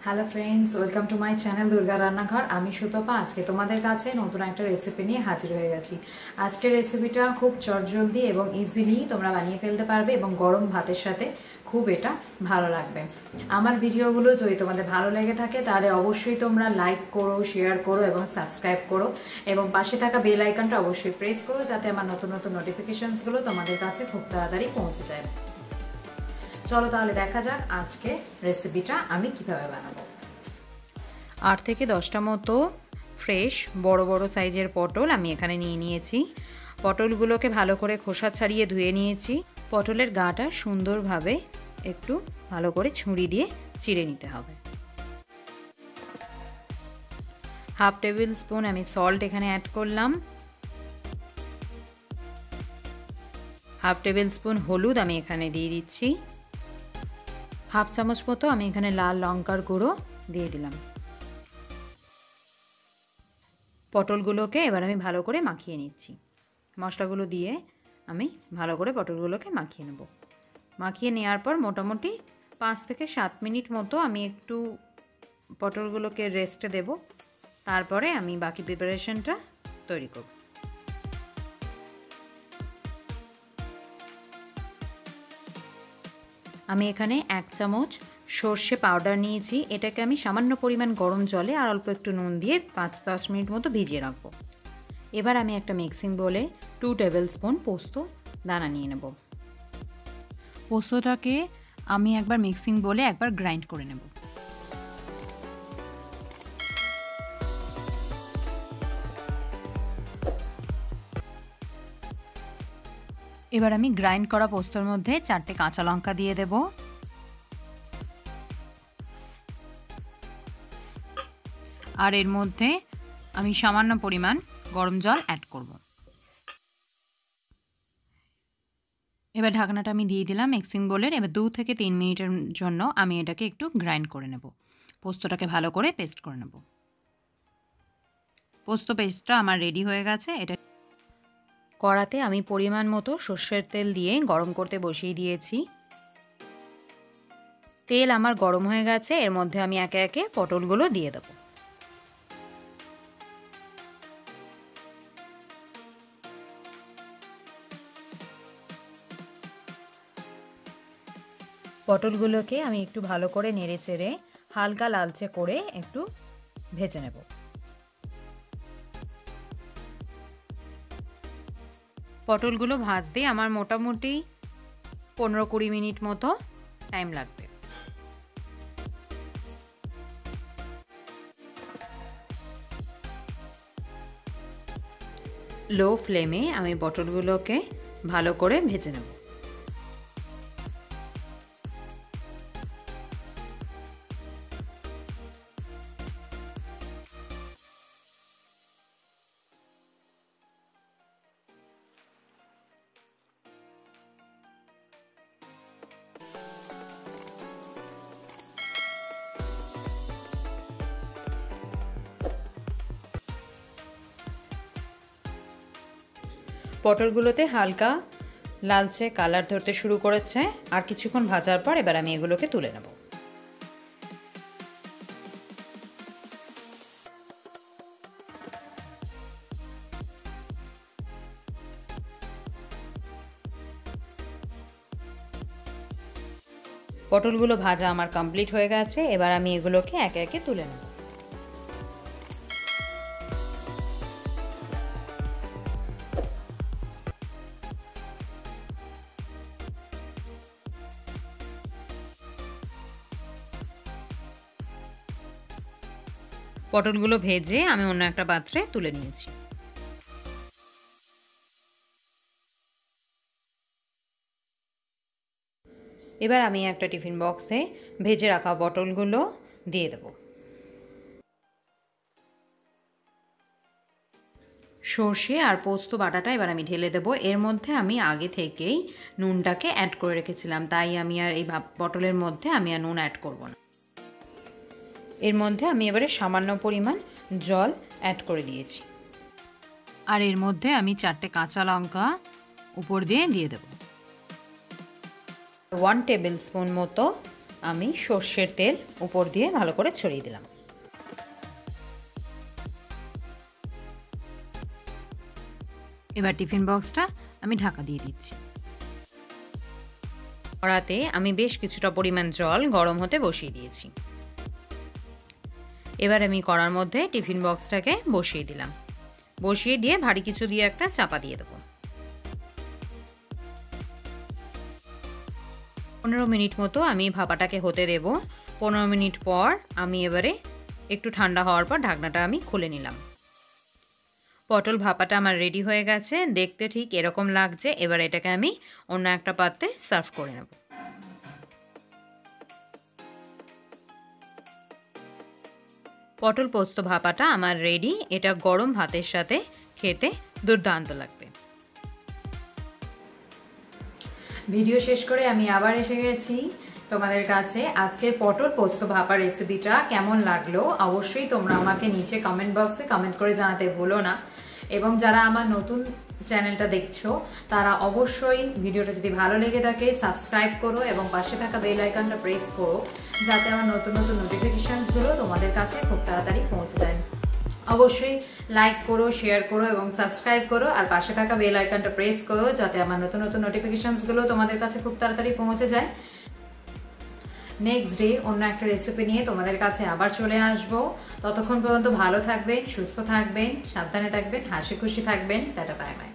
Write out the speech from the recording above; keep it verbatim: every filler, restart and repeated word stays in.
Hello friends, welcome to my channel Durga Rannaghar. আমি সুতপা আজকে তোমাদের কাছে নতুন একটা রেসিপি নিয়ে হাজির হয়ে গেছি। আজকের রেসিপিটা খুব চটজলদি এবং ইজিলি তোমরা বানিয়ে ফেলতে পারবে এবং গরম ভাতের সাথে খুব এটা ভালো লাগবে। আমার ভিডিওগুলো যদি তোমাদের ভালো লেগে থাকে তাহলে অবশ্যই তোমরা লাইক করো, শেয়ার করো এবং সাবস্ক্রাইব করো এবং পাশে থাকা বেল আইকনটা অবশ্যই প্রেস করো যাতে আমার নতুন নতুন নোটিফিকেশনসগুলো তোমাদের কাছে খুব তাড়াতাড়ি পৌঁছে যায়। চলো তাহলে দেখা যাক আজকে রেসিপিটা আমি কিভাবে বানাবো। আট থেকে দশটা মতো ফ্রেশ বড় বড় সাইজের পটল আমি এখানে নিয়ে নিয়েছি। পটলগুলোকে ভালো করে খোসা ছাড়িয়ে ধুয়ে নিয়েছি। পটলের গাটা সুন্দরভাবে একটু ভালো করে ছুরি দিয়ে চিড়ে নিতে হবে। হাফ টেবিল স্পুন আমি সল্ট এখানে অ্যাড করলাম। হাফ টেবিল স্পুন হলুদ আমি এখানে দিয়ে দিচ্ছি। হাফ চামচ মতো আমি এখানে লাল লঙ্কার গুঁড়ো দিয়ে দিলাম। পটলগুলোকে এবার আমি ভালো করে মাখিয়ে নিচ্ছি। মশলাগুলো দিয়ে আমি ভালো করে পটলগুলোকে মাখিয়ে নেব। মাখিয়ে নেওয়ার পর মোটামুটি পাঁচ থেকে সাত মিনিট মতো আমি একটু পটলগুলোকে রেস্টে দেব, তারপরে আমি বাকি প্রিপারেশনটা তৈরি করব। আমি এখানে এক চামচ সর্ষে পাউডার নিয়েছি। এটাকে আমি সামান্য পরিমাণ গরম জলে আর অল্প একটু নুন দিয়ে পাঁচ দশ মিনিট মতো ভিজিয়ে রাখবো। এবার আমি একটা মিক্সিং বোলে টু টেবিল স্পুন পোস্ত দানা নিয়ে নেব। পোস্তটাকে আমি একবার মিক্সিং বোলে একবার গ্রাইন্ড করে নেব। এবার আমি গ্রাইন্ড করা পোস্তর মধ্যে চারটে কাঁচা লঙ্কা দিয়ে দেব। আর এর মধ্যে আমি সামান্য পরিমাণ গরম জল অ্যাড করব। এবার ঢাকনাটা আমি দিয়ে দিলাম মিক্সিং বোলের। এবার দু থেকে তিন মিনিটের জন্য আমি এটাকে একটু গ্রাইন্ড করে নেব। পোস্তটাকে ভালো করে পেস্ট করে নেব। পোস্ত পেস্টটা আমার রেডি হয়ে গেছে। এটা কড়াতে আমি পরিমাণ মতো সর্ষের তেল দিয়ে গরম করতে বসিয়ে দিয়েছি। তেল আমার গরম হয়ে গেছে। এর মধ্যে আমি একে একে পটলগুলো দিয়ে দেব। পটলগুলোকে আমি একটু ভালো করে নেড়ে চেড়ে হালকা লালচে করে একটু ভেজে নেব। পটলগুলো ভাজতে আমার মোটামুটি পনেরো কুড়ি মিনিট মতো টাইম লাগবে। লো ফ্লেমে আমি পটলগুলোকে ভালো করে ভেজে নেব। পটলগুলোতে হালকা লালচে কালার ধরতে শুরু করেছে। আর কিছুক্ষণ ভাজার পর এবার আমি এগুলোকে তুলে নেব। পটলগুলো ভাজা আমার কমপ্লিট হয়ে গেছে। এবার আমি এগুলোকে একে একে তুলে নেব। পটলগুলো ভেজে আমি অন্য একটা পাত্রে তুলে নিয়েছি। এবার আমি একটা টিফিন বক্সে ভেজে রাখা পটলগুলো দিয়ে দেব। সর্ষে আর পোস্ত বাটাটা এবার আমি ঢেলে দেব। এর মধ্যে আমি আগে থেকেই নুনটাকে অ্যাড করে রেখেছিলাম, তাই আমি আর এই পটলের মধ্যে আমি আর নুন অ্যাড করব না। এর মধ্যে আমি এবারে সামান্য পরিমাণ জল অ্যাড করে দিয়েছি। আর এর মধ্যে আমি চারটে কাঁচা লঙ্কা উপর দিয়ে দিয়ে দেব। ওয়ান টেবিল স্পুন মতো আমি সর্ষের তেল উপর দিয়ে ভালো করে ছড়িয়ে দিলাম। এবার টিফিন বক্সটা আমি ঢাকা দিয়ে দিচ্ছি। কড়াতে আমি বেশ কিছুটা পরিমাণ জল গরম হতে বসিয়ে দিয়েছি। এবার আমি কড়ার মধ্যে টিফিন বক্সটাকে বসিয়ে দিলাম। বসিয়ে দিয়ে ভারী কিছু দিয়ে একটা চাপা দিয়ে দেবো। পনেরো মিনিট মতো আমি ভাপাটাকে হতে দেব। পনেরো মিনিট পর আমি এবারে একটু ঠান্ডা হওয়ার পর ঢাকনাটা আমি খুলে নিলাম। পটল ভাপাটা আমার রেডি হয়ে গেছে, দেখতে ঠিক এরকম লাগছে। এবার এটাকে আমি অন্য একটা পাত্রে সার্ভ করে নেব। পটল পোস্ত ভাপাটা আমার রেডি। এটা গরম ভাতের সাথে খেতে দুর্দান্ত লাগবে। ভিডিও শেষ করে আমি আবার এসে গেছি তোমাদের কাছে। আজকের পটল পোস্ত ভাপা রেসিপিটা কেমন লাগলো অবশ্যই তোমরা আমাকে নিচে কমেন্ট বক্সে কমেন্ট করে জানাতে ভুলো না। এবং যারা আমার নতুন চ্যানেলটা দেখছো তারা অবশ্যই ভিডিওটা যদি ভালো লেগে থাকে সাবস্ক্রাইব করো এবং পাশে থাকা বেল আইকনটা প্রেস করো, যাতে আমার নতুন নতুন নোটিফিকেশনসগুলো তোমাদের কাছে খুব তাড়াতাড়ি পৌঁছে যায়। অবশ্যই লাইক করো, শেয়ার করো এবং সাবস্ক্রাইব করো, আর পাশে থাকা বেল আইকনটা প্রেস করো যাতে আমার নতুন নতুন নোটিফিকেশনসগুলো তোমাদের কাছে খুব তাড়াতাড়ি পৌঁছে যায়। নেক্সট ডে অন্য একটা রেসিপি নিয়ে তোমাদের কাছে আবার চলে আসবো। ততক্ষণ পর্যন্ত ভালো থাকবেন, সুস্থ থাকবেন, সাবধানে থাকবেন, হাসি খুশি থাকবেন। Tata, bye by.